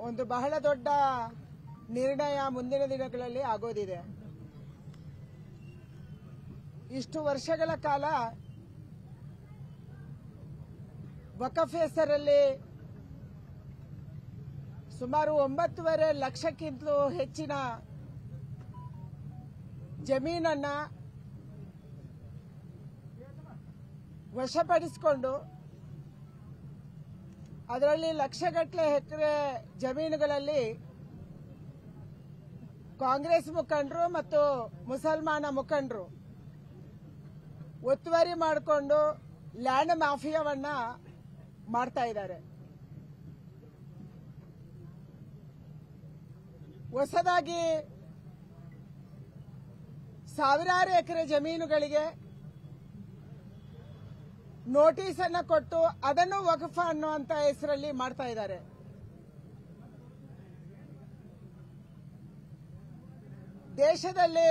ಒಂದು ಬಹಳ ದೊಡ್ಡ ನಿರ್ಣಯ ಮುಂದಿನ ದಿನಗಳಲ್ಲಿ ಆಗೋದಿದೆ. ಇಷ್ಟು ವರ್ಷಗಳ ಕಾಲ ವಕಫ್ ಹೆಸರಲ್ಲಿ ಸುಮಾರು 9.5 ಲಕ್ಷಕ್ಕಿಂತಲೂ ಹೆಚ್ಚಿನ ಜಮೀನನ್ನ ವಶಪಡಿಸಿಕೊಂಡು ಅದರಲ್ಲಿ ಲಕ್ಷಗಟ್ಟಲೆ ಎಕರೆ ಜಮೀನುಗಳಲ್ಲಿ ಕಾಂಗ್ರೆಸ್ ಮುಖಂಡರು ಮತ್ತು ಮುಸಲ್ಮಾನ ಮುಖಂಡರು ಒತ್ತುವರಿ ಮಾಡಿಕೊಂಡು ಲ್ಯಾಂಡ್ ಮಾಫಿಯಾವನ್ನ ಮಾಡ್ತಾ ಇದ್ದಾರೆ. ಹೊಸದಾಗಿ ಸಾವಿರಾರು ಎಕರೆ ಜಮೀನುಗಳಿಗೆ ನೋಟಿಸ್ ಅನ್ನ ಕೊಟ್ಟು ಅದನ್ನು ವಕ್ಫ್ ಅನ್ನುವಂತ ಹೆಸರಲ್ಲಿ ಮಾಡ್ತಾ ಇದ್ದಾರೆ. ದೇಶದಲ್ಲಿ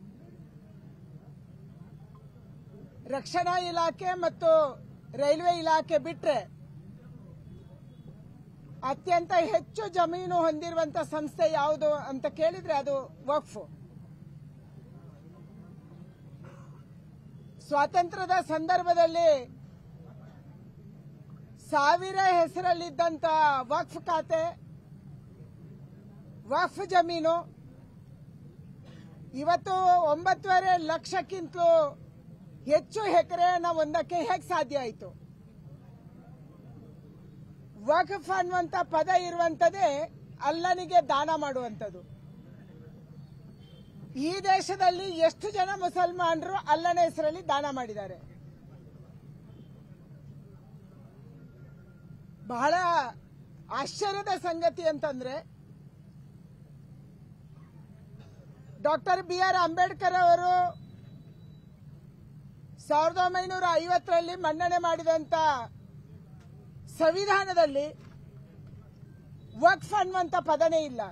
ರಕ್ಷಣಾ ಇಲಾಖೆ ಮತ್ತು ರೈಲ್ವೆ ಇಲಾಖೆ ಬಿಟ್ರೆ ಅತ್ಯಂತ ಹೆಚ್ಚು ಜಮೀನು ಹೊಂದಿರುವಂತಹ ಸಂಸ್ಥೆ ಯಾವುದು ಅಂತ ಕೇಳಿದ್ರೆ ಅದು ವಕ್ಫ್. ಸ್ವಾತಂತ್ರ್ಯದ ಸಂದರ್ಭದಲ್ಲಿ ಸಾವಿರ ಹೆಸರಲ್ಲಿದ್ದಂತ ವಕ್ಫ್ ಖಾತೆ, ವಕ್ಫ್ ಜಮೀನು ಇವತ್ತು 9.5 ಲಕ್ಷಕ್ಕಿಂತಲೂ ಹೆಚ್ಚು ಎಕರೆಯನ್ನು ಹೊಂದಕ್ಕೆ ಹೇಗೆ ಸಾಧ್ಯ ಆಯಿತು? ವಕ್ಫ್ ಅನ್ನುವಂತ ಪದ ಇರುವಂತದ್ದೇ ಅಲ್ಲನಿಗೆ ದಾನ ಮಾಡುವಂಥದ್ದು. ಈ ದೇಶದಲ್ಲಿ ಎಷ್ಟು ಜನ ಮುಸಲ್ಮಾನರು ಅಲ್ಲನ ಹೆಸರಲ್ಲಿ ದಾನ ಮಾಡಿದ್ದಾರೆ? ಬಹಳ ಆಶ್ಚರ್ಯದ ಸಂಗತಿ ಅಂತಂದ್ರೆ ಡಾಕ್ಟರ್ BR ಅಂಬೇಡ್ಕರ್ ಅವರು 1950ರಲ್ಲಿ ಮನ್ನಣೆ ಮಾಡಿದಂತ ಸಂವಿಧಾನದಲ್ಲಿ ವಕ್ಫ್ ಅನ್ನುವಂತ ಪದನೇ ಇಲ್ಲ.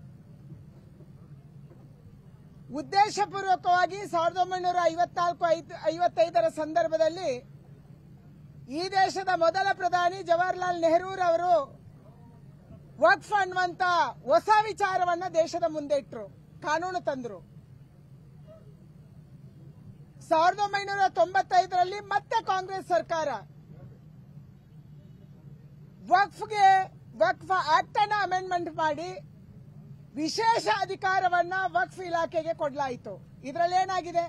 ಉದ್ದೇಶಪೂರ್ವಕವಾಗಿ 1954-55ರ ಸಂದರ್ಭದಲ್ಲಿ ಈ ದೇಶದ ಮೊದಲ ಪ್ರಧಾನಿ ಜವಾಹರ್ಲಾಲ್ ನೆಹರೂರವರು ವಕ್ಫ್ ಅನ್ನುವಂತ ಹೊಸ ವಿಚಾರವನ್ನ ದೇಶದ ಮುಂದೆ ಇಟ್ಟರು, ಕಾನೂನು ತಂದರು. 1995ರಲ್ಲಿ ಮತ್ತೆ ಕಾಂಗ್ರೆಸ್ ಸರ್ಕಾರ ವಕ್ಫ್ ಆಕ್ಟ್ ಅನ್ನು ಅಮೆಂಡ್ಮೆಂಟ್ ಮಾಡಿ ವಿಶೇಷ ಅಧಿಕಾರವನ್ನ ವಕ್ಫ್ ಇಲಾಖೆಗೆ ಕೊಡಲಾಯಿತು. ಇದರಲ್ಲಿ ಏನಾಗಿದೆ?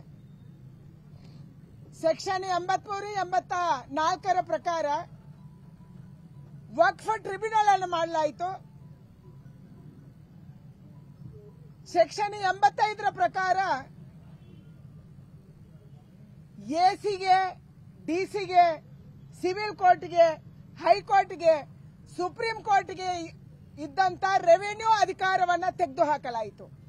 ಸೆಕ್ಷನ್ 83-84ರ ಪ್ರಕಾರ ವಕ್ಫ್ ಟ್ರಿಬ್ಯುನಲ್ ಅನ್ನು ಮಾಡಲಾಯಿತು. ಸೆಕ್ಷನ್ 85ರ ಪ್ರಕಾರ ಎಸಿಗೆ, ಡಿಸಿಗೆ, ಸಿವಿಲ್ ಕೋರ್ಟ್ಗೆ, ಹೈಕೋರ್ಟ್ಗೆ, ಸುಪ್ರೀಂ ಕೋರ್ಟ್ಗೆ ಇದ್ದಂತ ರೆವಿನ್ಯೂ ಅಧಿಕಾರವನ್ನ ತೆಗೆದುಹಾಕಲಾಯಿತು.